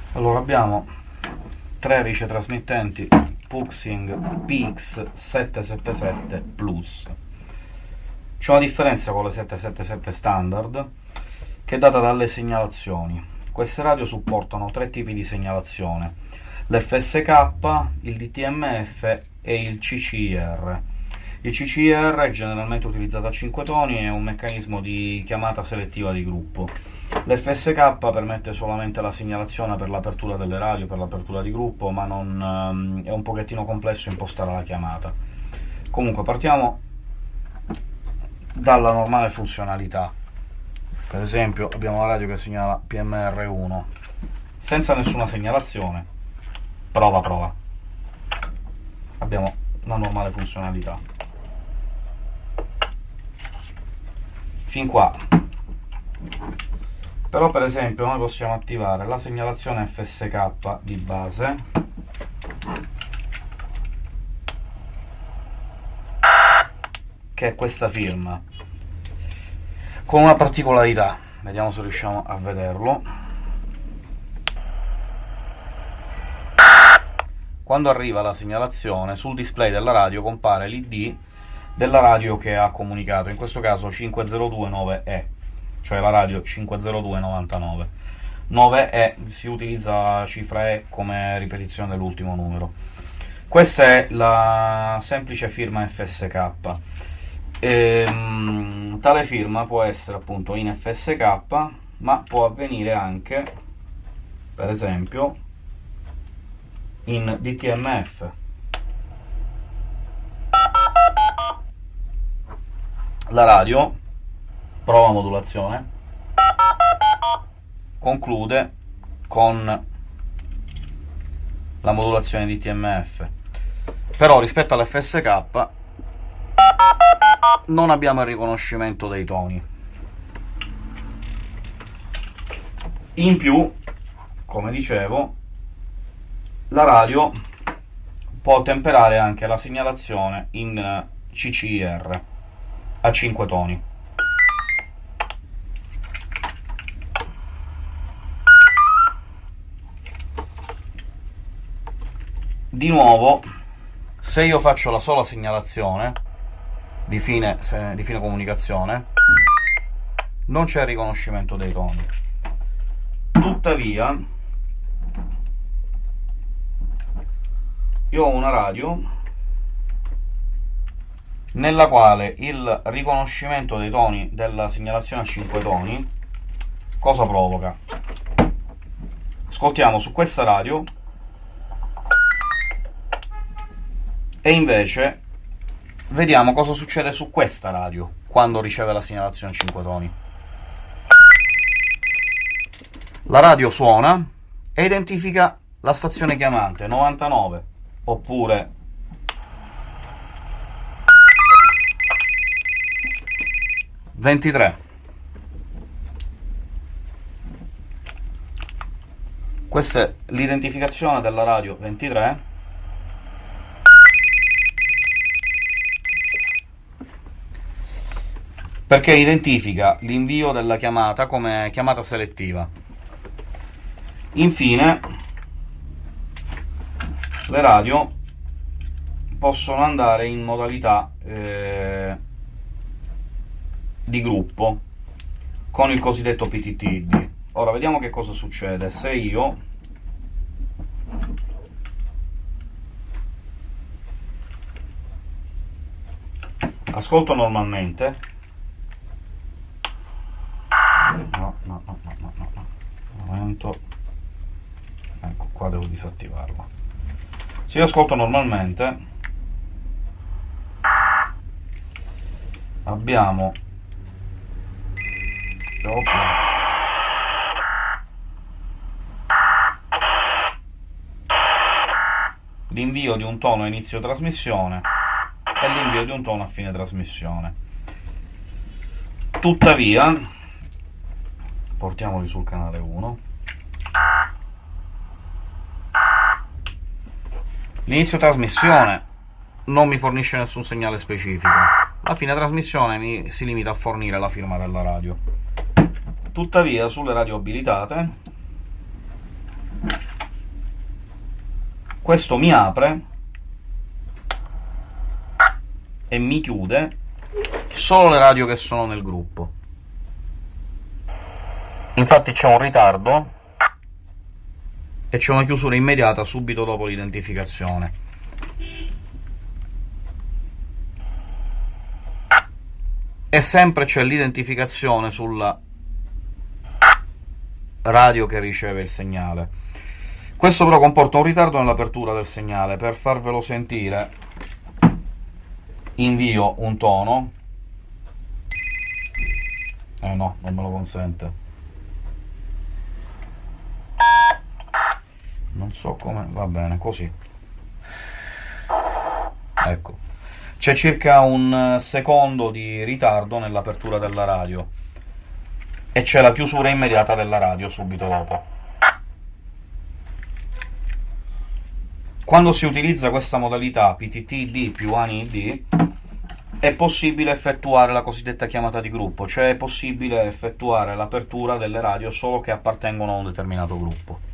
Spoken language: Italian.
Allora abbiamo tre ricetrasmittenti Puxing PX777 Plus. C'è una differenza con le 777 standard, che è data dalle segnalazioni. Queste radio supportano tre tipi di segnalazione: l'FSK, il DTMF e il CCIR. Il CCIR è generalmente utilizzato a 5 toni e è un meccanismo di chiamata selettiva di gruppo. L'FSK permette solamente la segnalazione per l'apertura delle radio, per l'apertura di gruppo, ma non, è un pochettino complesso impostare la chiamata. Comunque partiamo dalla normale funzionalità. Per esempio abbiamo la radio che segnala PMR1 senza nessuna segnalazione. Prova. Abbiamo una normale funzionalità. Fin qua. Però per esempio noi possiamo attivare la segnalazione FSK di base, che è questa firma, con una particolarità. Vediamo se riusciamo a vederlo. Quando arriva la segnalazione, sul display della radio compare l'ID della radio che ha comunicato, in questo caso 5029E, cioè la radio 50299. 9E si utilizza la cifra E come ripetizione dell'ultimo numero. Questa è la semplice firma FSK. Tale firma può essere appunto in FSK, ma può avvenire anche, per esempio, in DTMF. La radio, prova modulazione, conclude con la modulazione DTMF. Però rispetto all'FSK non abbiamo il riconoscimento dei toni. In più, come dicevo, la radio può temperare anche la segnalazione in CCIR a 5 toni. Di nuovo, se io faccio la sola segnalazione di fine comunicazione, non c'è il riconoscimento dei toni. Tuttavia, io ho una radio nella quale il riconoscimento dei toni della segnalazione a 5 toni cosa provoca? Ascoltiamo su questa radio e invece vediamo cosa succede su questa radio quando riceve la segnalazione a 5 toni. La radio suona e identifica la stazione chiamante 99 oppure 23. Questa è l'identificazione della radio 23, perché identifica l'invio della chiamata come chiamata selettiva. Infine, le radio possono andare in modalità di gruppo con il cosiddetto PTTD. Ora vediamo che cosa succede se io ascolto normalmente. No, un momento, ecco qua, devo disattivarlo. Se io ascolto normalmente abbiamo l'invio di un tono a inizio trasmissione e l'invio di un tono a fine trasmissione. Tuttavia, portiamoli sul canale 1, l'inizio trasmissione non mi fornisce nessun segnale specifico, la fine trasmissione si limita a fornire la firma della radio. Tuttavia sulle radio abilitate Questo mi apre e mi chiude solo le radio che sono nel gruppo. Infatti c'è un ritardo e c'è una chiusura immediata subito dopo l'identificazione. E sempre c'è l'identificazione sulla radio che riceve il segnale. Questo però comporta un ritardo nell'apertura del segnale. Per farvelo sentire invio un tono. No, non me lo consente. Non so come, va bene, così. Ecco. C'è circa un secondo di ritardo nell'apertura della radio e c'è la chiusura immediata della radio subito dopo. Quando si utilizza questa modalità PTT-ID più ANI-ID è possibile effettuare la cosiddetta chiamata di gruppo, cioè è possibile effettuare l'apertura delle radio solo che appartengono a un determinato gruppo.